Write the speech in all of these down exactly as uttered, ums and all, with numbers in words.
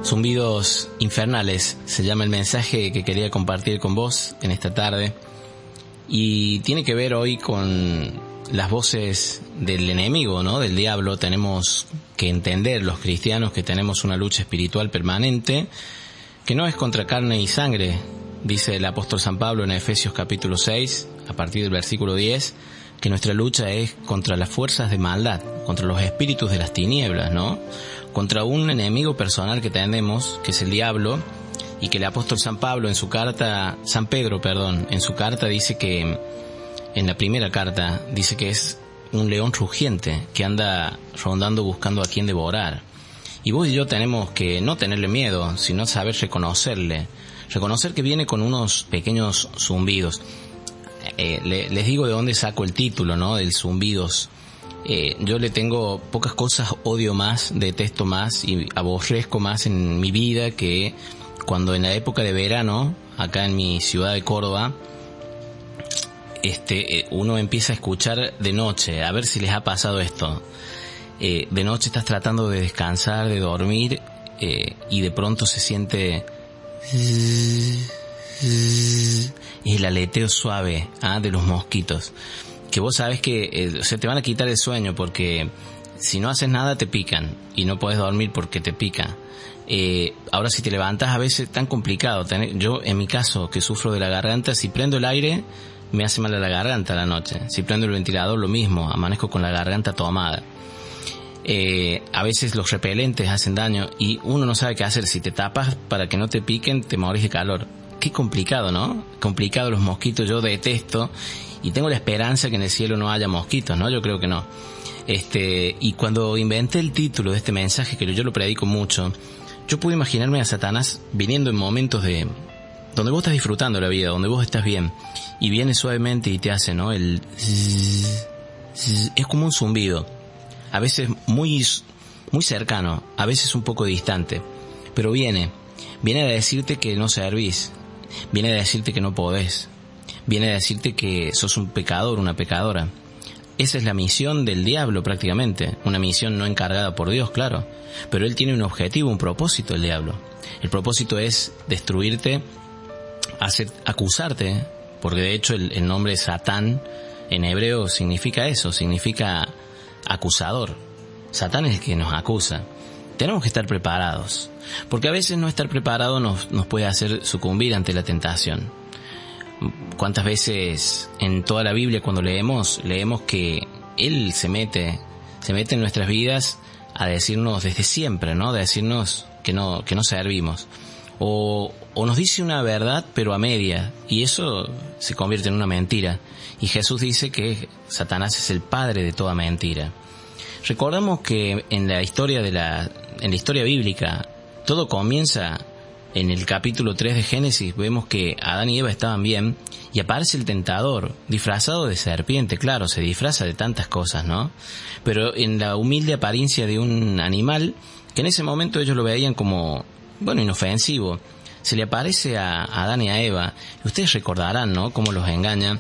Zumbidos infernales se llama el mensaje que quería compartir con vos en esta tarde, y tiene que ver hoy con las voces del enemigo, ¿no? Del diablo. Tenemos que entender, los cristianos, que tenemos una lucha espiritual permanente, que no es contra carne y sangre, dice el apóstol San Pablo en Efesios capítulo seis, a partir del versículo diez, que nuestra lucha es contra las fuerzas de maldad, contra los espíritus de las tinieblas, ¿no? Contra un enemigo personal que tenemos, que es el diablo, y que el apóstol San Pablo en su carta, San Pedro, perdón, en su carta dice que, en la primera carta, dice que es un león rugiente que anda rondando buscando a quien devorar. Y vos y yo tenemos que no tenerle miedo, sino saber reconocerle, reconocer que viene con unos pequeños zumbidos. Eh, le, les digo de dónde saco el título, ¿no? Del zumbidos. Eh, yo le tengo pocas cosas, odio más, detesto más y aborrezco más en mi vida que cuando en la época de verano, acá en mi ciudad de Córdoba, este, eh, uno empieza a escuchar de noche, a ver si les ha pasado esto. Eh, de noche estás tratando de descansar, de dormir, eh, y de pronto se siente el aleteo suave, ¿ah? de los mosquitos. Que vos sabés que eh, se te van a quitar el sueño, porque si no haces nada te pican y no podés dormir porque te pica. Eh, ahora si te levantas a veces es tan complicado. Tener, yo en mi caso, que sufro de la garganta, si prendo el aire me hace mal a la garganta a la noche. Si prendo el ventilador lo mismo, amanezco con la garganta tomada. Eh, a veces los repelentes hacen daño y uno no sabe qué hacer. Si te tapas para que no te piquen, te morís de calor. Qué complicado, ¿no? Complicado los mosquitos, yo detesto. Y tengo la esperanza que en el cielo no haya mosquitos, ¿no? Yo creo que no. Este, y cuando inventé el título de este mensaje, que yo lo predico mucho, yo pude imaginarme a Satanás viniendo en momentos de donde vos estás disfrutando la vida, donde vos estás bien, y viene suavemente y te hace, ¿no? El zzz, zzz, es como un zumbido, a veces muy, muy cercano, a veces un poco distante, pero viene, viene a decirte que no servís, viene a decirte que no podés, viene a decirte que sos un pecador, una pecadora. Esa es la misión del diablo prácticamente, una misión no encargada por Dios, claro, pero él tiene un objetivo, un propósito, el diablo. El propósito es destruirte, hacer, acusarte, porque de hecho el, el nombre Satán en hebreo significa eso, significa acusador. Satán es el que nos acusa. Tenemos que estar preparados, porque a veces no estar preparado nos, nos puede hacer sucumbir ante la tentación. ¿Cuántas veces en toda la Biblia cuando leemos, leemos que Él se mete, se mete en nuestras vidas a decirnos desde siempre, ¿no? De decirnos que no, que no servimos. O, o nos dice una verdad pero a media, y eso se convierte en una mentira. Y Jesús dice que Satanás es el padre de toda mentira. Recordamos que en la historia de la, en la historia bíblica, todo comienza en el capítulo tres de Génesis. Vemos que Adán y Eva estaban bien y aparece el tentador, disfrazado de serpiente. Claro, se disfraza de tantas cosas, ¿no? Pero en la humilde apariencia de un animal, que en ese momento ellos lo veían como, bueno, inofensivo. Se le aparece a Adán y a Eva, y ustedes recordarán, ¿no?, cómo los engaña,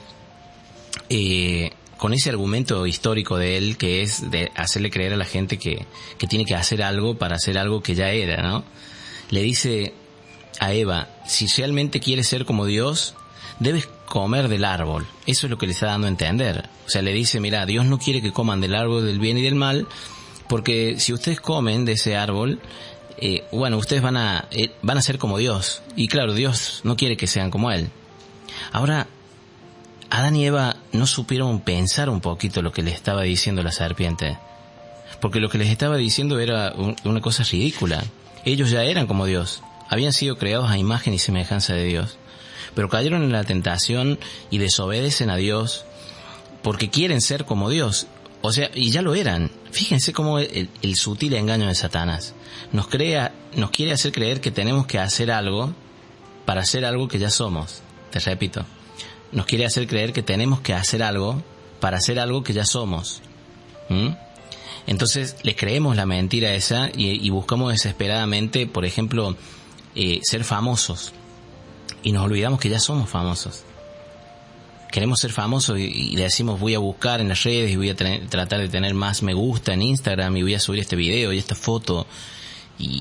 eh, con ese argumento histórico de él, que es de hacerle creer a la gente que, que tiene que hacer algo para hacer algo que ya era, ¿no? Le dice a Eva, si realmente quieres ser como Dios, debes comer del árbol. Eso es lo que le está dando a entender. O sea, le dice, mira, Dios no quiere que coman del árbol del bien y del mal, porque si ustedes comen de ese árbol, eh, bueno, ustedes van a, eh, van a ser como Dios. Y claro, Dios no quiere que sean como Él. Ahora, Adán y Eva no supieron pensar un poquito lo que les estaba diciendo la serpiente, porque lo que les estaba diciendo era un, una cosa ridícula. Ellos ya eran como Dios, habían sido creados a imagen y semejanza de Dios, pero cayeron en la tentación y desobedecen a Dios porque quieren ser como Dios. O sea, y ya lo eran. Fíjense cómo el, el sutil engaño de Satanás nos crea, nos quiere hacer creer que tenemos que hacer algo para hacer algo que ya somos. Te repito, nos quiere hacer creer que tenemos que hacer algo para hacer algo que ya somos. ¿Mm? Entonces le creemos la mentira esa y, y buscamos desesperadamente, por ejemplo, eh, ser famosos, y nos olvidamos que ya somos famosos. Queremos ser famosos y, y decimos, voy a buscar en las redes y voy a tener, tratar de tener más me gusta en Instagram y voy a subir este video y esta foto, y,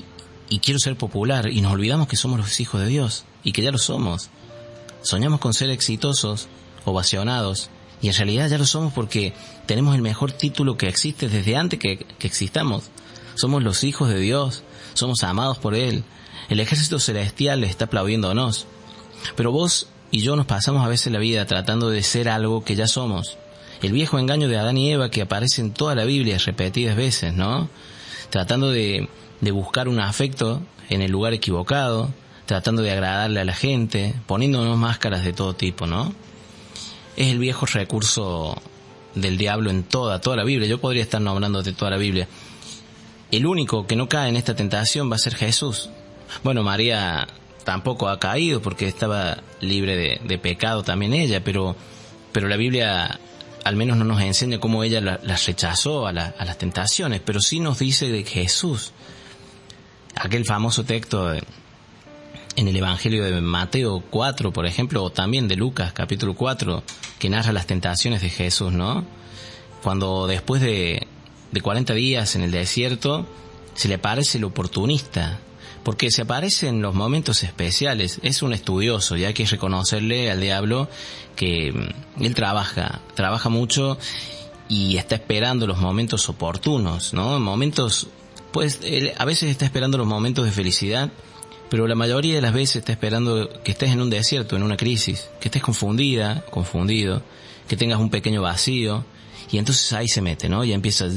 y quiero ser popular, y nos olvidamos que somos los hijos de Dios, y que ya lo somos. Soñamos con ser exitosos, ovacionados, y en realidad ya lo somos porque tenemos el mejor título que existe desde antes que, que existamos. Somos los hijos de Dios, somos amados por Él. El ejército celestial está aplaudiéndonos. Pero vos y yo nos pasamos a veces la vida tratando de ser algo que ya somos. El viejo engaño de Adán y Eva que aparece en toda la Biblia repetidas veces, ¿no? Tratando de, de buscar un afecto en el lugar equivocado, tratando de agradarle a la gente, poniéndonos máscaras de todo tipo, ¿no? Es el viejo recurso del diablo en toda, toda la Biblia. Yo podría estar nombrando de toda la Biblia. El único que no cae en esta tentación va a ser Jesús. Bueno, María tampoco ha caído porque estaba libre de, de pecado también ella, pero, pero la Biblia al menos no nos enseña cómo ella la, las rechazó a, la, a las tentaciones, pero sí nos dice de Jesús. Aquel famoso texto de, en el Evangelio de Mateo cuatro, por ejemplo, o también de Lucas, capítulo cuatro, que narra las tentaciones de Jesús, ¿no? Cuando después de, de cuarenta días en el desierto, se le aparece el oportunista, porque se aparece en los momentos especiales. Es un estudioso, y hay que reconocerle al diablo que él trabaja, trabaja mucho y está esperando los momentos oportunos, ¿no? Momentos, pues, él a veces está esperando los momentos de felicidad, pero la mayoría de las veces está esperando que estés en un desierto, en una crisis, que estés confundida, confundido, que tengas un pequeño vacío, y entonces ahí se mete, ¿no? Y empieza,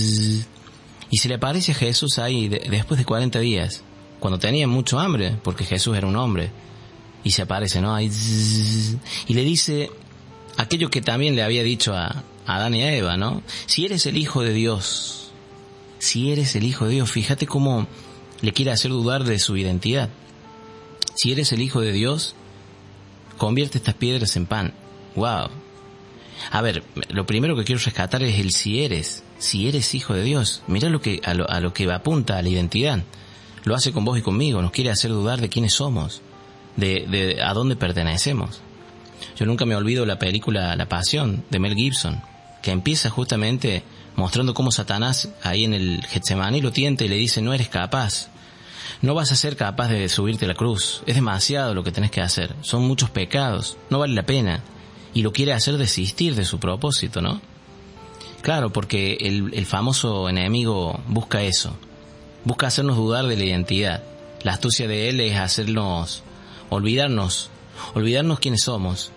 y se le aparece a Jesús ahí de, después de cuarenta días, cuando tenía mucho hambre, porque Jesús era un hombre, y se aparece, ¿no? Ahí, y le dice aquello que también le había dicho a, a Adán y a Eva, ¿no? Si eres el Hijo de Dios, si eres el Hijo de Dios, fíjate cómo le quiere hacer dudar de su identidad. Si eres el Hijo de Dios, convierte estas piedras en pan. Wow. A ver, lo primero que quiero rescatar es el si eres, si eres Hijo de Dios. Mira lo que, a lo, a lo que apunta, a la identidad. Lo hace con vos y conmigo, nos quiere hacer dudar de quiénes somos, de, de a dónde pertenecemos. Yo nunca me olvido la película La Pasión, de Mel Gibson, que empieza justamente mostrando cómo Satanás ahí en el Getsemaní lo tienta y le dice: no eres capaz, no vas a ser capaz de subirte a la cruz, es demasiado lo que tenés que hacer, son muchos pecados, no vale la pena, y lo quiere hacer desistir de su propósito, ¿no? Claro, porque el, el famoso enemigo busca eso, busca hacernos dudar de la identidad. La astucia de él es hacernos olvidarnos, olvidarnos quiénes somos.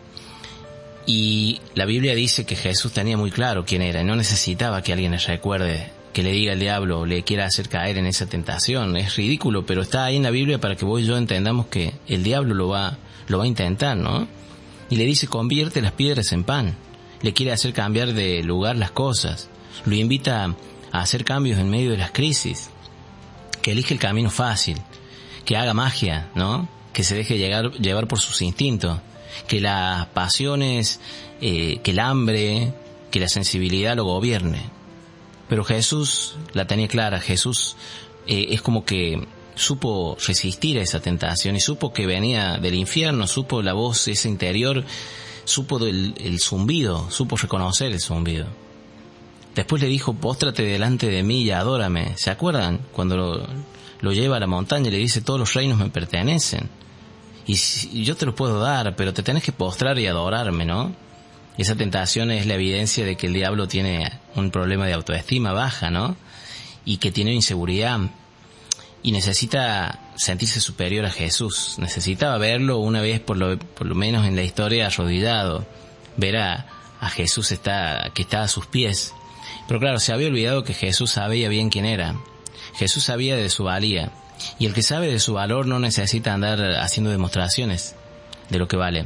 Y la Biblia dice que Jesús tenía muy claro quién era y no necesitaba que alguien le recuerde, que le diga al diablo, le quiera hacer caer en esa tentación. Es ridículo, pero está ahí en la Biblia para que vos y yo entendamos que el diablo lo va, lo va a intentar, ¿no? Y le dice: convierte las piedras en pan. Le quiere hacer cambiar de lugar las cosas. Lo invita a hacer cambios en medio de las crisis. Que elige el camino fácil. Que haga magia, ¿no? Que se deje llegar, llevar por sus instintos. Que las pasiones, eh, que el hambre, que la sensibilidad lo gobierne. Pero Jesús la tenía clara. Jesús eh, es como que supo resistir a esa tentación y supo que venía del infierno, supo la voz esa interior, supo del el zumbido, supo reconocer el zumbido. Después le dijo: póstrate delante de mí y adórame. ¿Se acuerdan? Cuando lo, lo lleva a la montaña y le dice: todos los reinos me pertenecen. Y si, yo te lo puedo dar, pero te tenés que postrar y adorarme, ¿no? Esa tentación es la evidencia de que el diablo tiene un problema de autoestima baja, ¿no? Y que tiene inseguridad. Y necesita sentirse superior a Jesús. Necesitaba verlo una vez, por lo, por lo menos en la historia, arrodillado. Ver a, a Jesús está, que está a sus pies. Pero claro, se había olvidado que Jesús sabía bien quién era. Jesús sabía de su valía. Y el que sabe de su valor no necesita andar haciendo demostraciones de lo que vale.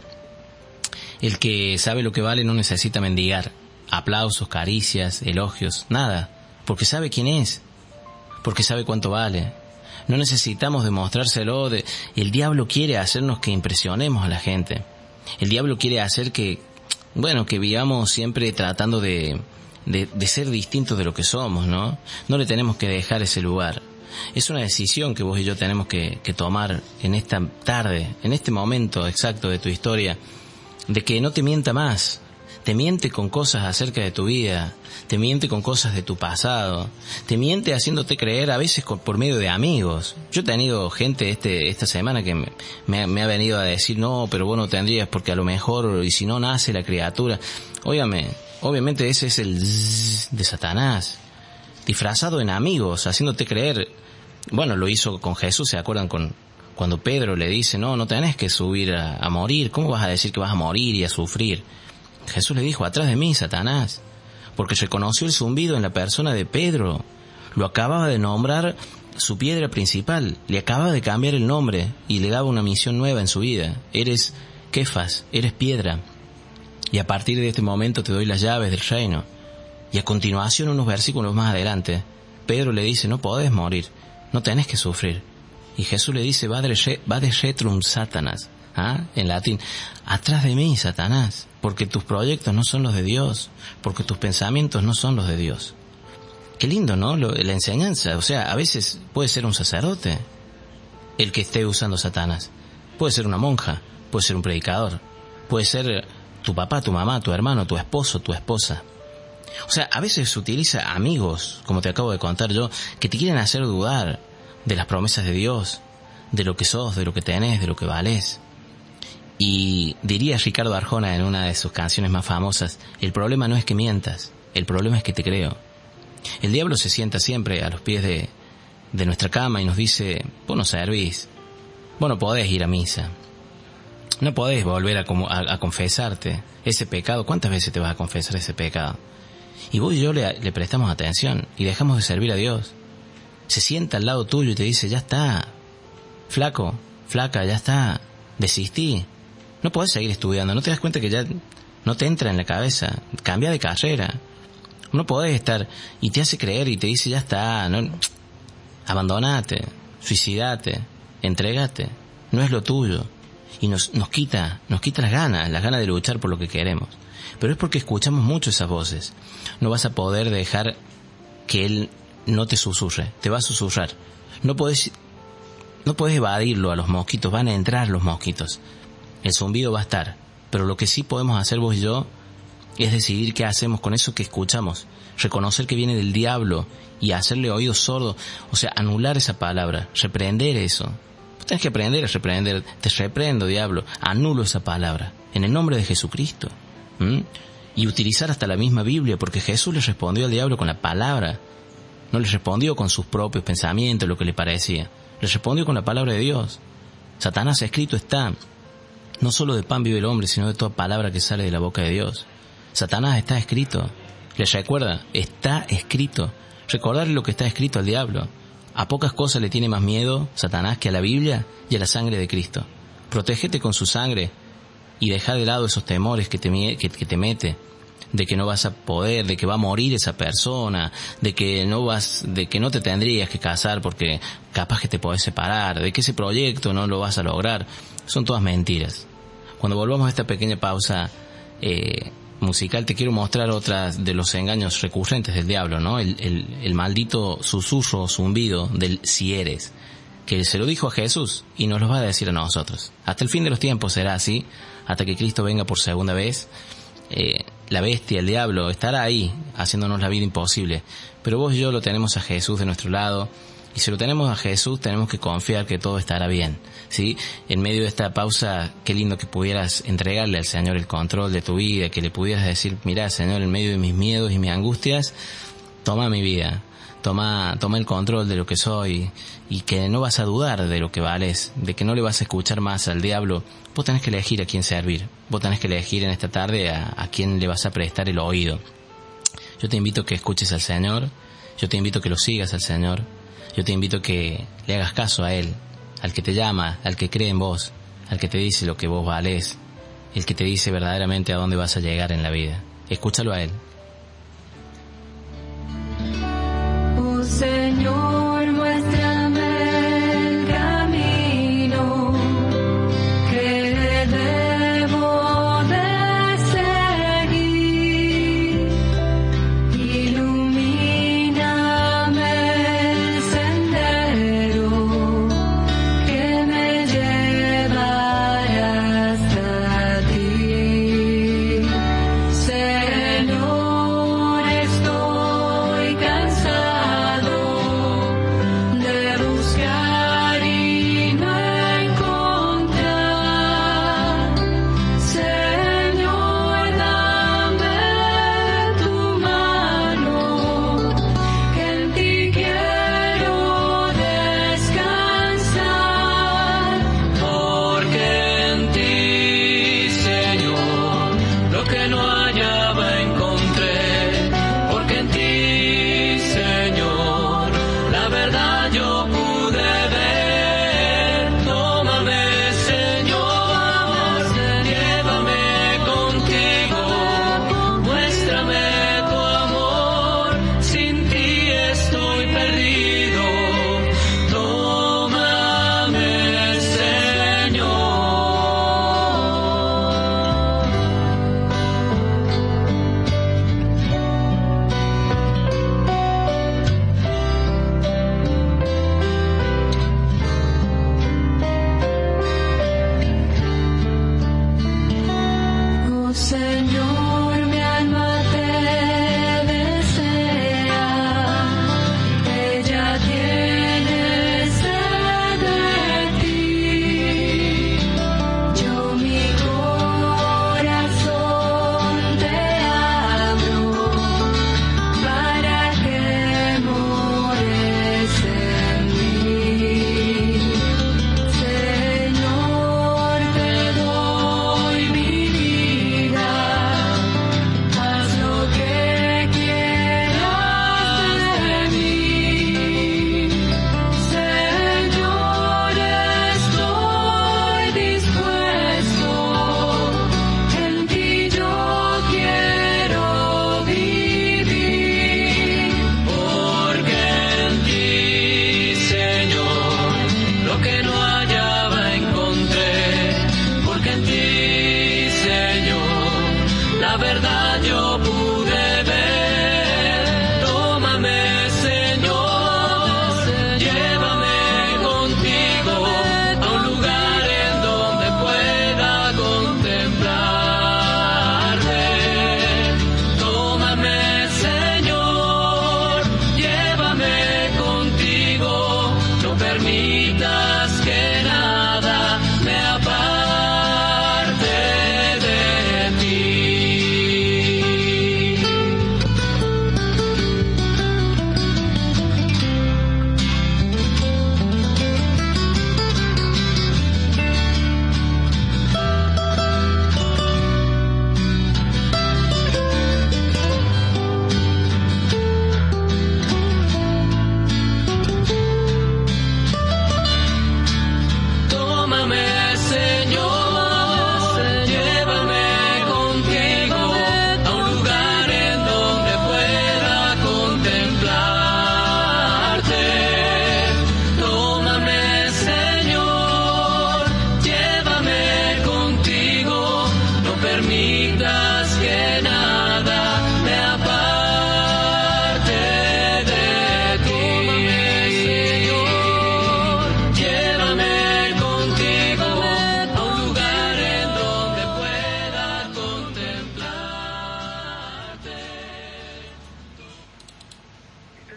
El que sabe lo que vale no necesita mendigar aplausos, caricias, elogios, nada. Porque sabe quién es. Porque sabe cuánto vale. No necesitamos demostrárselo. De... El diablo quiere hacernos que impresionemos a la gente. El diablo quiere hacer que, bueno, que vivamos siempre tratando de, de, de ser distintos de lo que somos, ¿no? No le tenemos que dejar ese lugar. Es una decisión que vos y yo tenemos que, que tomar en esta tarde, en este momento exacto de tu historia, de que no te mienta más, te miente con cosas acerca de tu vida, te miente con cosas de tu pasado, te miente haciéndote creer a veces por medio de amigos. Yo he tenido gente este esta semana que me, me, me ha venido a decir, no, pero vos no tendrías porque a lo mejor, y si no nace la criatura. Óigame, obviamente ese es el zzz de Satanás, disfrazado en amigos, haciéndote creer. Bueno, lo hizo con Jesús, ¿se acuerdan? Con cuando Pedro le dice, no, no tenés que subir a, a morir, ¿cómo vas a decir que vas a morir y a sufrir? Jesús le dijo, atrás de mí, Satanás, porque reconoció el zumbido en la persona de Pedro. Lo acababa de nombrar su piedra principal, le acababa de cambiar el nombre y le daba una misión nueva en su vida. Eres Kefas, eres piedra, y a partir de este momento te doy las llaves del reino. Y a continuación, unos versículos más adelante, Pedro le dice, no podés morir, no tenés que sufrir. Y Jesús le dice, va de retrum Satanás, ¿ah? En latín, atrás de mí, Satanás, porque tus proyectos no son los de Dios, porque tus pensamientos no son los de Dios. Qué lindo, ¿no? Lo, la enseñanza, o sea, a veces puede ser un sacerdote el que esté usando Satanás, puede ser una monja, puede ser un predicador, puede ser tu papá, tu mamá, tu hermano, tu esposo, tu esposa. O sea, a veces se utiliza amigos, como te acabo de contar yo, que te quieren hacer dudar de las promesas de Dios, de lo que sos, de lo que tenés, de lo que valés. Y diría Ricardo Arjona en una de sus canciones más famosas, el problema no es que mientas, el problema es que te creo. El diablo se sienta siempre a los pies de, de nuestra cama y nos dice, vos no servís, vos no podés ir a misa, no podés volver a, a, a confesarte ese pecado. ¿Cuántas veces te vas a confesar ese pecado? Y vos y yo le, le prestamos atención y dejamos de servir a Dios. Se sienta al lado tuyo y te dice, ya está, flaco, flaca, ya está, desistí. No podés seguir estudiando, no te das cuenta que ya no te entra en la cabeza, cambia de carrera. No podés estar, y te hace creer y te dice, ya está, no, abandonate, suicidate, entrégate, no es lo tuyo. Y nos, nos quita, nos quita las ganas, las ganas de luchar por lo que queremos. Pero es porque escuchamos mucho esas voces. No vas a poder dejar que él no te susurre, te va a susurrar. No podés, no podés evadirlo a los mosquitos, van a entrar los mosquitos. El zumbido va a estar, pero lo que sí podemos hacer vos y yo es decidir qué hacemos con eso que escuchamos, reconocer que viene del diablo y hacerle oído sordo, o sea, anular esa palabra, reprender eso. Vos tenés que aprender a reprender, te reprendo, diablo, anulo esa palabra, en el nombre de Jesucristo. ¿Mm? Y utilizar hasta la misma Biblia, porque Jesús le respondió al diablo con la palabra, no le respondió con sus propios pensamientos, lo que le parecía, le respondió con la palabra de Dios. Satanás, escrito está, no solo de pan vive el hombre, sino de toda palabra que sale de la boca de Dios. Satanás, está escrito. Les recuerda, está escrito. Recordarle lo que está escrito al diablo. A pocas cosas le tiene más miedo Satanás que a la Biblia y a la sangre de Cristo. Protégete con su sangre y deja de lado esos temores que te, que, que te mete, de que no vas a poder, de que va a morir esa persona, de que no vas, de que no te tendrías que casar porque capaz que te podés separar, de que ese proyecto no lo vas a lograr. Son todas mentiras. Cuando volvamos a esta pequeña pausa eh, musical, te quiero mostrar otras de los engaños recurrentes del diablo, ¿no? El, el, el maldito susurro, zumbido del si eres, que se lo dijo a Jesús y nos lo va a decir a nosotros. Hasta el fin de los tiempos será así, hasta que Cristo venga por segunda vez. Eh, la bestia, el diablo, estará ahí haciéndonos la vida imposible, pero vos y yo lo tenemos a Jesús de nuestro lado, y si lo tenemos a Jesús tenemos que confiar que todo estará bien, ¿sí? En medio de esta pausa, qué lindo que pudieras entregarle al Señor el control de tu vida, que le pudieras decir, mirá, Señor, en medio de mis miedos y mis angustias, toma mi vida, toma, toma el control de lo que soy, y que no vas a dudar de lo que vales, de que no le vas a escuchar más al diablo. Vos tenés que elegir a quién servir, vos tenés que elegir en esta tarde a, a quién le vas a prestar el oído. Yo te invito a que escuches al Señor, yo te invito a que lo sigas al Señor, yo te invito a que le hagas caso a Él, al que te llama, al que cree en vos, al que te dice lo que vos valés, el que te dice verdaderamente a dónde vas a llegar en la vida. Escúchalo a Él. Oh Señor, muéstrame el camino que debo de seguir. Ilumíname el sendero que me llevará hasta ti.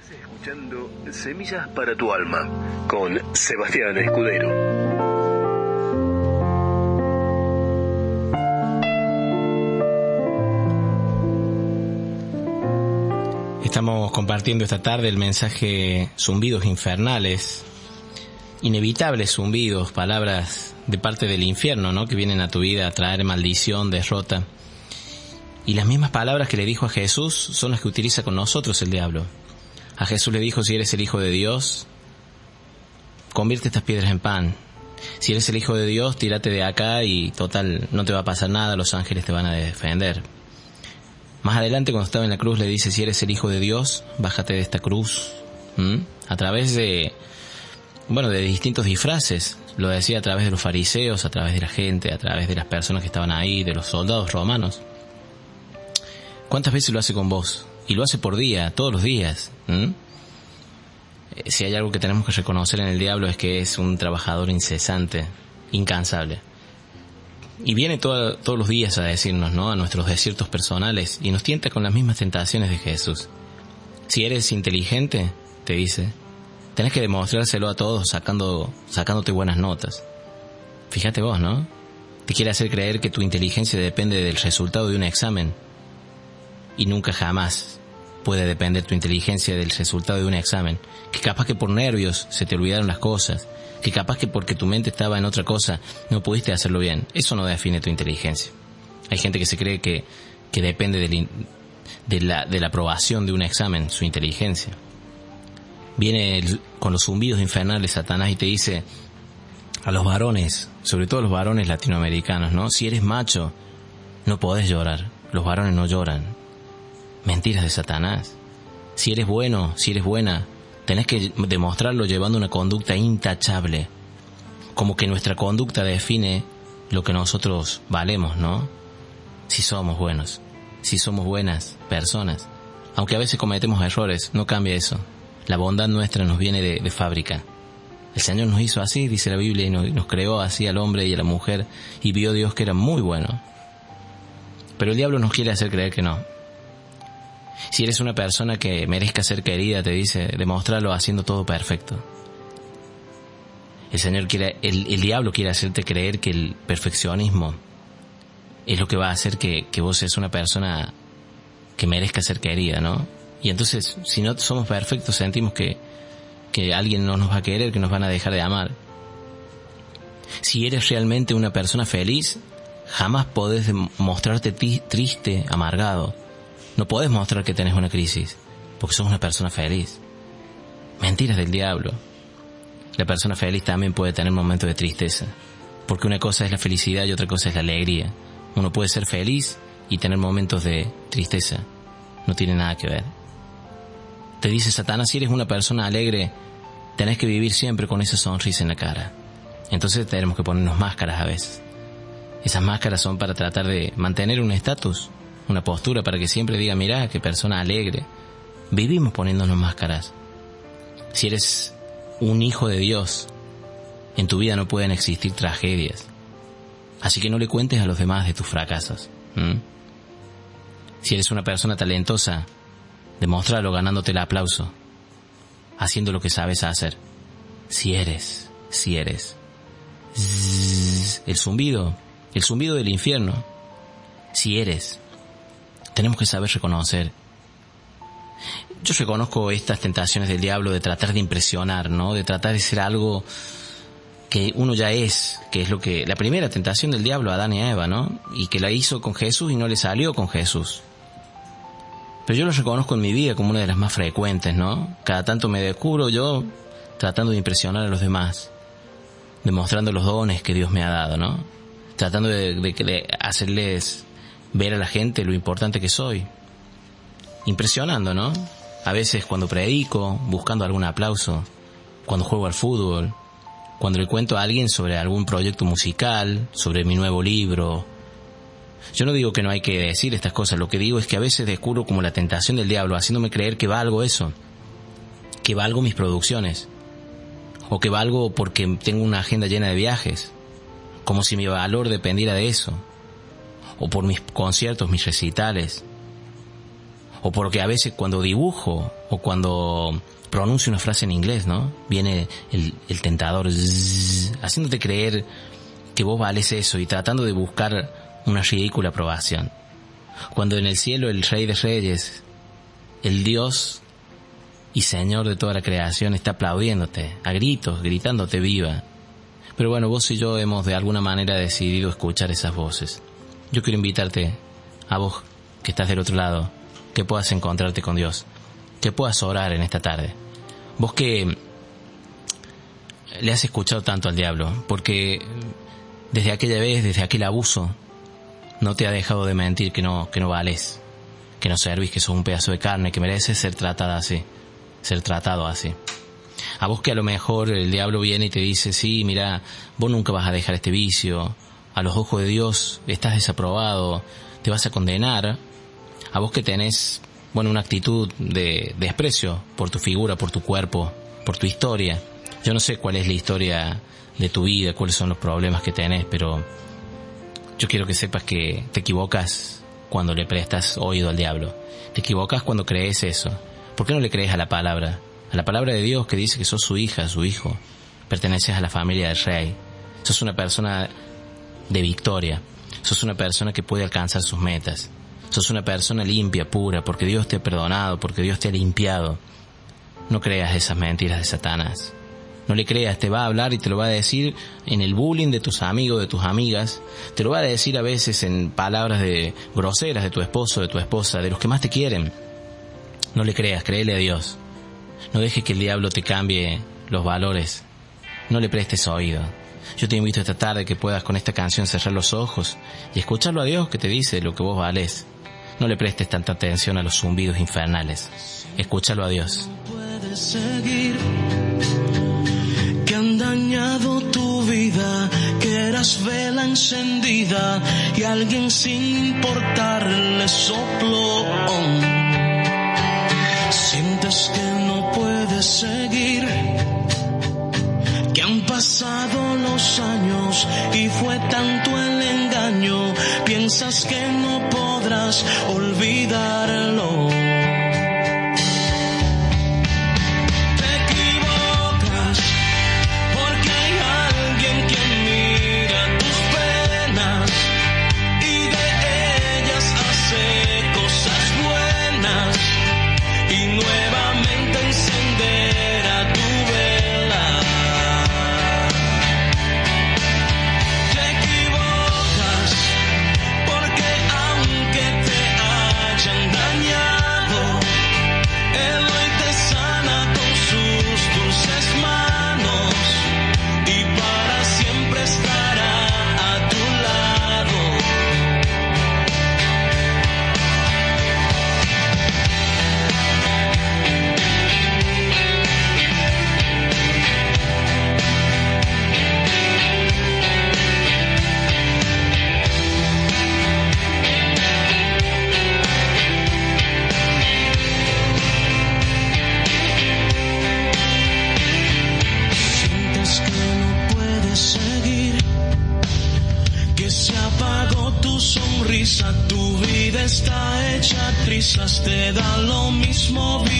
Escuchando Semillas para tu Alma con Sebastián Escudero. Estamos compartiendo esta tarde el mensaje Zumbidos Infernales, inevitables zumbidos, palabras de parte del infierno, ¿no?, que vienen a tu vida a traer maldición, derrota. Y las mismas palabras que le dijo a Jesús son las que utiliza con nosotros el diablo. A Jesús le dijo: si eres el Hijo de Dios, convierte estas piedras en pan. Si eres el Hijo de Dios, tírate de acá y total, no te va a pasar nada, los ángeles te van a defender. Más adelante, cuando estaba en la cruz, le dice: si eres el Hijo de Dios, bájate de esta cruz. ¿Mm? A través de, bueno, de distintos disfraces. Lo decía a través de los fariseos, a través de la gente, a través de las personas que estaban ahí, de los soldados romanos. ¿Cuántas veces lo hace con vos? Y lo hace por día, todos los días. ¿Mm? Si hay algo que tenemos que reconocer en el diablo es que es un trabajador incesante, incansable. Y viene todo, todos los días a decirnos, ¿no?, a nuestros desiertos personales, y nos tienta con las mismas tentaciones de Jesús. Si eres inteligente, te dice, tenés que demostrárselo a todos sacando, sacándote buenas notas. Fíjate vos, ¿no? Te quiere hacer creer que tu inteligencia depende del resultado de un examen. Y nunca jamás puede depender tu inteligencia del resultado de un examen. Que capaz que por nervios se te olvidaron las cosas. Que capaz que porque tu mente estaba en otra cosa no pudiste hacerlo bien. Eso no define tu inteligencia. Hay gente que se cree que, que depende de, de, la, de la aprobación de un examen su inteligencia. Viene el, con los zumbidos infernales Satanás y te dice a los varones, sobre todo los varones latinoamericanos, ¿no? Si eres macho, no podés llorar. Los varones no lloran. Mentiras de Satanás. Si eres bueno, si eres buena, tenés que demostrarlo llevando una conducta intachable. Como que nuestra conducta define lo que nosotros valemos, ¿no? Si somos buenos, si somos buenas personas. Aunque a veces cometemos errores, no cambia eso. La bondad nuestra nos viene de, de fábrica. El Señor nos hizo así, dice la Biblia, y nos, nos creó así al hombre y a la mujer, y vio Dios que era muy bueno. Pero el diablo nos quiere hacer creer que no. Si eres una persona que merezca ser querida, te dice, demostrarlo haciendo todo perfecto. El Señor quiere, el, el diablo quiere hacerte creer que el perfeccionismo es lo que va a hacer que, que vos seas una persona que merezca ser querida, ¿no? Y entonces, si no somos perfectos, sentimos que, que alguien no nos va a querer, que nos van a dejar de amar. Si eres realmente una persona feliz, jamás podés mostrarte t- triste, amargado. No podés mostrar que tenés una crisis, porque sos una persona feliz. Mentiras del diablo. La persona feliz también puede tener momentos de tristeza, porque una cosa es la felicidad y otra cosa es la alegría. Uno puede ser feliz y tener momentos de tristeza. No tiene nada que ver. Te dice Satanás, si eres una persona alegre, tenés que vivir siempre con esa sonrisa en la cara. Entonces tenemos que ponernos máscaras a veces. Esas máscaras son para tratar de mantener un estatus, una postura, para que siempre diga, mirá, qué persona alegre. Vivimos poniéndonos máscaras. Si eres un hijo de Dios, en tu vida no pueden existir tragedias. Así que no le cuentes a los demás de tus fracasos. ¿Mm? Si eres una persona talentosa, demóstralo ganándote el aplauso, haciendo lo que sabes hacer. Si eres, si eres. Zzz, el zumbido, el zumbido del infierno. Si eres. Tenemos que saber reconocer. Yo reconozco estas tentaciones del diablo de tratar de impresionar, ¿no? De tratar de ser algo que uno ya es, que es lo que la primera tentación del diablo a Adán y a Eva, ¿no? Y que la hizo con Jesús y no le salió con Jesús. Pero yo lo reconozco en mi vida como una de las más frecuentes, ¿no? Cada tanto me descubro yo tratando de impresionar a los demás, demostrando los dones que Dios me ha dado, ¿no? Tratando de, de, de hacerles ver a la gente lo importante que soy. Impresionando, ¿no? A veces cuando predico, buscando algún aplauso, cuando juego al fútbol, cuando le cuento a alguien sobre algún proyecto musical, sobre mi nuevo libro. Yo no digo que no hay que decir estas cosas, lo que digo es que a veces descubro como la tentación del diablo, haciéndome creer que valgo eso, que valgo mis producciones, o que valgo porque tengo una agenda llena de viajes, como si mi valor dependiera de eso, o por mis conciertos, mis recitales, O porque a veces cuando dibujo o cuando pronuncio una frase en inglés, ¿no? Viene el, el tentador zzz, haciéndote creer que vos vales eso y tratando de buscar una ridícula aprobación. Cuando en el cielo el Rey de Reyes, el Dios y Señor de toda la creación está aplaudiéndote, a gritos, gritándote viva. Pero bueno, vos y yo hemos de alguna manera decidido escuchar esas voces. Yo quiero invitarte, a vos que estás del otro lado, que puedas encontrarte con Dios, que puedas orar en esta tarde. Vos que le has escuchado tanto al diablo, porque desde aquella vez, desde aquel abuso, no te ha dejado de mentir que no, que no vales, que no servís, que sos un pedazo de carne, que mereces ser tratada así, ser tratado así. A vos que a lo mejor el diablo viene y te dice, sí, mira, vos nunca vas a dejar este vicio, a los ojos de Dios estás desaprobado, te vas a condenar. A vos que tenés, bueno, una actitud de desprecio por tu figura, por tu cuerpo, por tu historia. Yo no sé cuál es la historia de tu vida, cuáles son los problemas que tenés, pero yo quiero que sepas que te equivocas cuando le prestas oído al diablo. Te equivocas cuando crees eso. ¿Por qué no le crees a la palabra? A la palabra de Dios que dice que sos su hija, su hijo. Perteneces a la familia del Rey. Sos una persona de victoria. Sos una persona que puede alcanzar sus metas. Sos una persona limpia, pura, porque Dios te ha perdonado, porque Dios te ha limpiado. No creas esas mentiras de Satanás. No le creas, te va a hablar y te lo va a decir en el bullying de tus amigos, de tus amigas. Te lo va a decir a veces en palabras de groseras de tu esposo, de tu esposa, de los que más te quieren. No le creas, créele a Dios. No dejes que el diablo te cambie los valores. No le prestes oído. Yo te invito esta tarde que puedas con esta canción cerrar los ojos y escucharlo a Dios que te dice lo que vos valés. No le prestes tanta atención a los zumbidos infernales. Escúchalo a Dios. Puedes seguir, que han dañado tu vida, que eras vela encendida y alguien sin importarle sopló. Sientes que no puedes seguir, que han pasado los años y fue tanto el engaño, piensas que no podrás olvidarlo. Te equivocas porque hay alguien que mira tus penas y de ellas hace cosas buenas y nuevamente encenderá tu vela. Te equivocas porque aunque te hayan dañado, Él hoy te sana con sus dulces manos y para siempre estará a tu lado. Sientes que no puedes seguir, que se apagó tu sonrisa, tu vida está hecha trizas, te da lo mismo vivir.